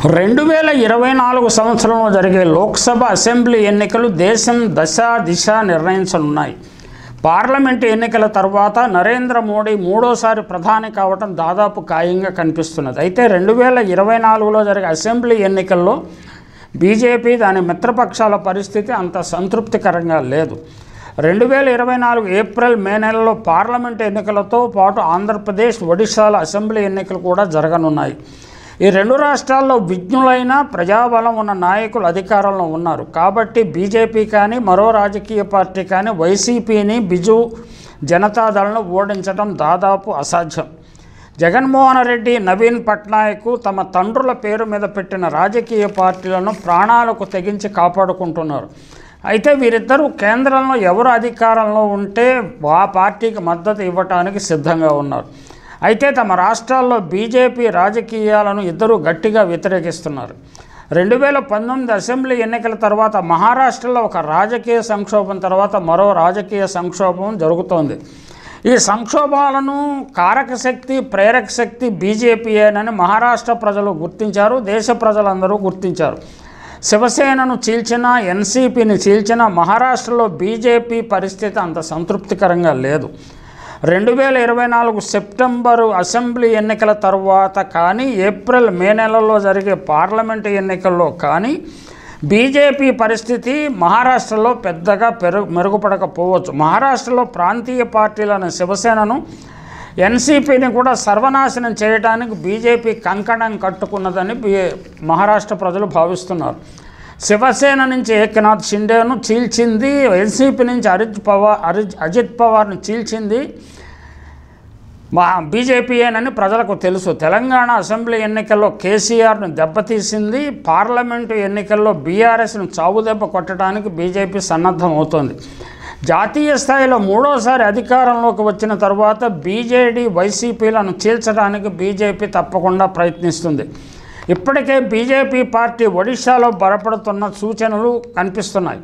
2024 సంవత్సరంలో జరిగే లోక్సభ అసెంబ్లీ ఎన్నికలు దేశం దిశ నిర్ణయించనున్నాయి. పార్లమెంటు ఎన్నికల తర్వాత నరేంద్ర మోడీ మూడోసారి ప్రధాని కావటం దాదాపు ఖాయంగా కనిపిస్తున్నది. అయితే 2024లో జరిగే అసెంబ్లీ ఎన్నికల్లో బీజేపీ దాని మిత్రపక్షాల పరిస్థితి అంత సంతృప్తికరంగా లేదు. 2024 ఏప్రిల్ మే నెలలో పార్లమెంటు ఎన్నికలతో పాటు ఆంధ్రప్రదేశ్, ఒడిశాల అసెంబ్లీ ఎన్నికలు కూడా జరగనున్నాయి. ఈ రెండు రాష్ట్రాల్లో విజ్ఞులైన ప్రజాబలం ఉన్న నాయకులు అధికారంలో ఉన్నారు. కాబట్టి బీజేపీ కానీ మరో రాజకీయ పార్టీ కానీ వైసీపీని, బిజు జనతాదళ్ను ఓడించడం దాదాపు అసాధ్యం. జగన్మోహన్ రెడ్డి, నవీన్ పట్నాయక్ తమ తండ్రుల పేరు మీద పెట్టిన రాజకీయ పార్టీలను ప్రాణాలకు తెగించి కాపాడుకుంటున్నారు. అయితే వీరిద్దరూ కేంద్రంలో ఎవరు అధికారంలో ఉంటే ఆ పార్టీకి మద్దతు ఇవ్వటానికి సిద్ధంగా ఉన్నారు. అయితే తమ రాష్ట్రాల్లో బీజేపీ రాజకీయాలను ఇద్దరూ గట్టిగా వ్యతిరేకిస్తున్నారు. 2019 అసెంబ్లీ ఎన్నికల తర్వాత మహారాష్ట్రలో ఒక రాజకీయ సంక్షోభం తర్వాత మరో రాజకీయ సంక్షోభం జరుగుతోంది. ఈ సంక్షోభాలను కారక శక్తి, ప్రేరక శక్తి బీజేపీయేనని మహారాష్ట్ర ప్రజలు గుర్తించారు, దేశ ప్రజలందరూ గుర్తించారు. శివసేనను చీల్చిన, ఎన్సీపీని చీల్చిన మహారాష్ట్రలో బీజేపీ పరిస్థితి అంత సంతృప్తికరంగా లేదు. 2024 సెప్టెంబరు అసెంబ్లీ ఎన్నికల తర్వాత కానీ, ఏప్రిల్ మే నెలలో జరిగే పార్లమెంటు ఎన్నికల్లో కానీ బీజేపీ పరిస్థితి మహారాష్ట్రలో పెద్దగా మెరుగుపడకపోవచ్చు. మహారాష్ట్రలో ప్రాంతీయ పార్టీలను శివసేనను, ఎన్సీపీని కూడా సర్వనాశనం చేయడానికి బీజేపీ కంకణం కట్టుకున్నదని మహారాష్ట్ర ప్రజలు భావిస్తున్నారు. శివసేన నుంచి ఏకనాథ్ షిండేను చీల్చింది, ఎన్సీపీ నుంచి అజిత్ పవార్ను చీల్చింది బీజేపీయేనని ప్రజలకు తెలుసు. తెలంగాణ అసెంబ్లీ ఎన్నికల్లో కేసీఆర్ను దెబ్బతీసింది. పార్లమెంటు ఎన్నికల్లో బీఆర్ఎస్ను చావుదెబ్బ కొట్టడానికి బీజేపీ సన్నద్ధం అవుతోంది. జాతీయ స్థాయిలో మూడోసారి అధికారంలోకి వచ్చిన తర్వాత బీజేడీ, వైసీపీలను చీల్చడానికి బీజేపీ తప్పకుండా ప్రయత్నిస్తుంది. ఇప్పటికే బీజేపీ పార్టీ ఒడిశాలో బలపడుతున్న సూచనలు కనిపిస్తున్నాయి.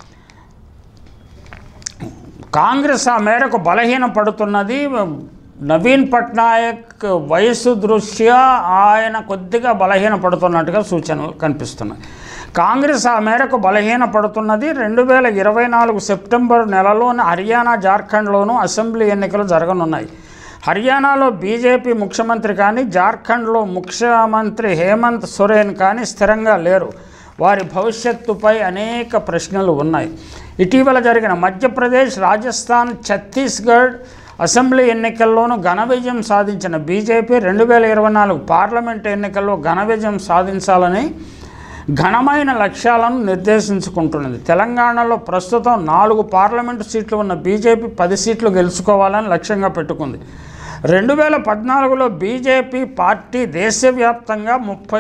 కాంగ్రెస్ ఆ మేరకు బలహీనపడుతున్నది. నవీన్ పట్నాయక్ వయసు దృష్ట్యా ఆయన కొద్దిగా బలహీనపడుతున్నట్టుగా సూచనలు కనిపిస్తున్నాయి. కాంగ్రెస్ ఆ మేరకు బలహీనపడుతున్నది. 2024 సెప్టెంబర్ నెలలోని హర్యానా, జార్ఖండ్లోనూ అసెంబ్లీ ఎన్నికలు జరగనున్నాయి. హర్యానాలో బీజేపీ ముఖ్యమంత్రి కానీ, జార్ఖండ్లో ముఖ్యమంత్రి హేమంత్ సోరెన్ కానీ స్థిరంగా లేరు. వారి భవిష్యత్తుపై అనేక ప్రశ్నలు ఉన్నాయి. ఇటీవల జరిగిన మధ్యప్రదేశ్, రాజస్థాన్, ఛత్తీస్గఢ్ అసెంబ్లీ ఎన్నికల్లోనూ ఘన విజయం సాధించిన బీజేపీ 2024 పార్లమెంటు ఎన్నికల్లో ఘన విజయం సాధించాలని ఘనమైన లక్ష్యాలను నిర్దేశించుకుంటున్నది. తెలంగాణలో ప్రస్తుతం 4 పార్లమెంటు సీట్లు ఉన్న బీజేపీ 10 సీట్లు గెలుచుకోవాలని లక్ష్యంగా పెట్టుకుంది. 2014లో బీజేపీ పార్టీ దేశవ్యాప్తంగా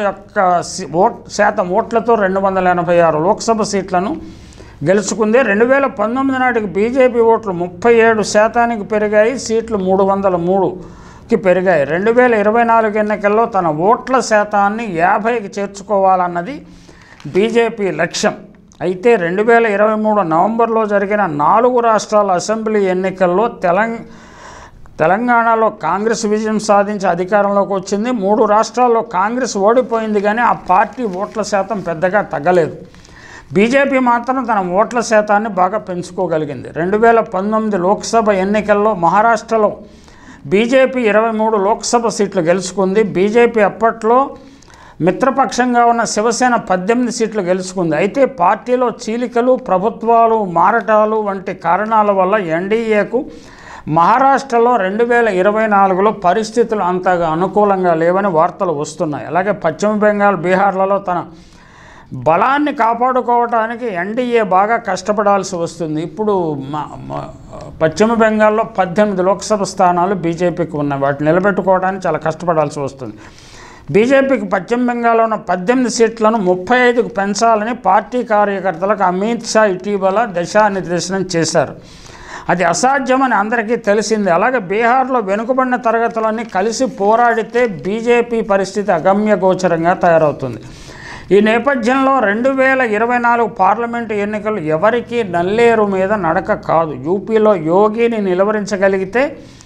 31% ఓట్లతో 286 లోక్సభ సీట్లను గెలుచుకుంది. 2019 నాటికి బీజేపీ ఓట్లు 37% పెరిగాయి, సీట్లు 303కి పెరిగాయి. 2024 ఎన్నికల్లో తన ఓట్ల శాతాన్ని 50కి చేర్చుకోవాలన్నది బీజేపీ లక్ష్యం. అయితే 2023 నవంబర్లో జరిగిన 4 రాష్ట్రాల అసెంబ్లీ ఎన్నికల్లో తెలంగాణలో కాంగ్రెస్ విజయం సాధించి అధికారంలోకి వచ్చింది. 3 రాష్ట్రాల్లో కాంగ్రెస్ ఓడిపోయింది, కానీ ఆ పార్టీ ఓట్ల శాతం పెద్దగా తగ్గలేదు. బీజేపీ మాత్రం తన ఓట్ల శాతాన్ని బాగా పెంచుకోగలిగింది. 2019 లోక్సభ ఎన్నికల్లో మహారాష్ట్రలో బీజేపీ 23 లోక్సభ సీట్లు గెలుచుకుంది. బీజేపీ అప్పట్లో మిత్రపక్షంగా ఉన్న శివసేన 18 సీట్లు గెలుచుకుంది. అయితే పార్టీలో చీలికలు, ప్రభుత్వాలు మారటాలు వంటి కారణాల వల్ల ఎన్డీఏకు మహారాష్ట్రలో 2024లో పరిస్థితులు అంతగా అనుకూలంగా లేవని వార్తలు వస్తున్నాయి. అలాగే పశ్చిమ బెంగాల్, బీహార్లలో తన బలాన్ని కాపాడుకోవడానికి ఎన్డీఏ బాగా కష్టపడాల్సి వస్తుంది. ఇప్పుడు పశ్చిమ బెంగాల్లో 18 లోక్సభ స్థానాలు బీజేపీకి ఉన్నాయి. వాటిని నిలబెట్టుకోవడానికి చాలా కష్టపడాల్సి వస్తుంది. బీజేపీకి పశ్చిమ బెంగాల్లో ఉన్న 18 సీట్లను 35కు పెంచాలని పార్టీ కార్యకర్తలకు అమిత్ షా ఇటీవల దిశానిర్దేశనం చేశారు. అది అసాధ్యమని అందరికీ తెలిసింది. అలాగే బీహార్లో వెనుకబడిన తరగతులన్నీ కలిసి పోరాడితే బీజేపీ పరిస్థితి అగమ్యగోచరంగా తయారవుతుంది. ఈ నేపథ్యంలో 2024 పార్లమెంటు ఎన్నికలు ఎవరికీ నల్లేరు మీద నడక కాదు. యూపీలో యోగిని నిలువరించగలిగితే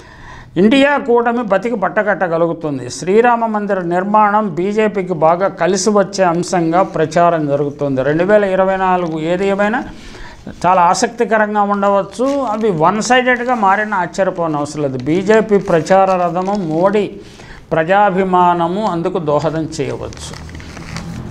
ఇండియా కూటమి బతికి బట్టకట్టగలుగుతుంది. శ్రీరామ మందిర నిర్మాణం బీజేపీకి బాగా కలిసి వచ్చే అంశంగా ప్రచారం జరుగుతుంది. 2024 ఏది ఏమైనా చాలా ఆసక్తికరంగా ఉండవచ్చు. అవి వన్ సైడెడ్గా మారిన ఆశ్చర్యపోనవసరం లేదు. బీజేపీ ప్రచార రథము, మోడీ ప్రజాభిమానము అందుకు దోహదం చేయవచ్చు.